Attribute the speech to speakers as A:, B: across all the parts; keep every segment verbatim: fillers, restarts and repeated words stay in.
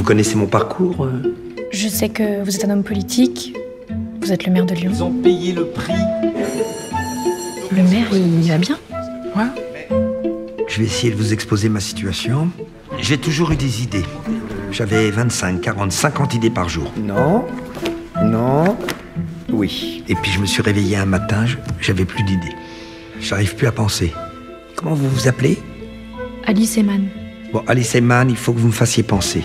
A: Vous connaissez mon parcours euh
B: Je sais que vous êtes un homme politique. Vous êtes le maire de Lyon.
A: Ils ont payé le prix.
B: Le maire, il va bien?
A: Ouais. Je vais essayer de vous exposer ma situation. J'ai toujours eu des idées. J'avais vingt-cinq, quarante, cinquante idées par jour. Non, non, oui. Et puis je me suis réveillé un matin, j'avais plus d'idées. J'arrive plus à penser. Comment vous vous appelez?
B: Alice Eman.
A: Bon, Alice Eman, il faut que vous me fassiez penser.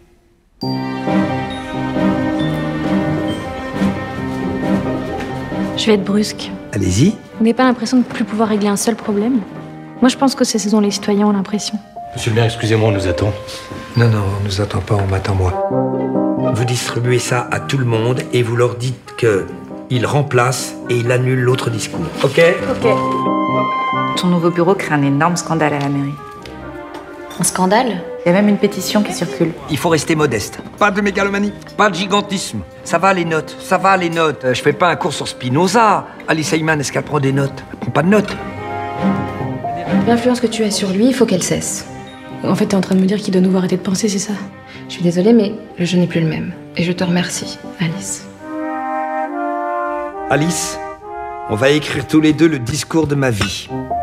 B: Je vais être brusque.
A: Allez-y.
B: Vous n'avez pas l'impression de plus pouvoir régler un seul problème? Moi, je pense que c'est ce dont les citoyens ont l'impression.
C: Monsieur le maire, excusez-moi, on nous attend.
A: Non, non, on nous attend pas, on m'attend moi. Vous distribuez ça à tout le monde et vous leur dites que ils remplacent et ils annulent l'autre discours. Ok?
B: Ok.
D: Ton nouveau bureau crée un énorme scandale à la mairie.
B: Un scandale?
D: Il y a même une pétition qui circule.
A: Il faut rester modeste. Pas de mégalomanie, pas de gigantisme. Ça va les notes, ça va les notes. Euh, je fais pas un cours sur Spinoza. Alice Eman, est-ce qu'elle prend des notes? Elle prend pas de notes.
E: L'influence que tu as sur lui, il faut qu'elle cesse.
B: En fait, t'es en train de me dire qu'il doit nous arrêter de penser, c'est ça?
E: Je suis désolée, mais le jeu n'est plus le même. Et je te remercie, Alice.
A: Alice, on va écrire tous les deux le discours de ma vie.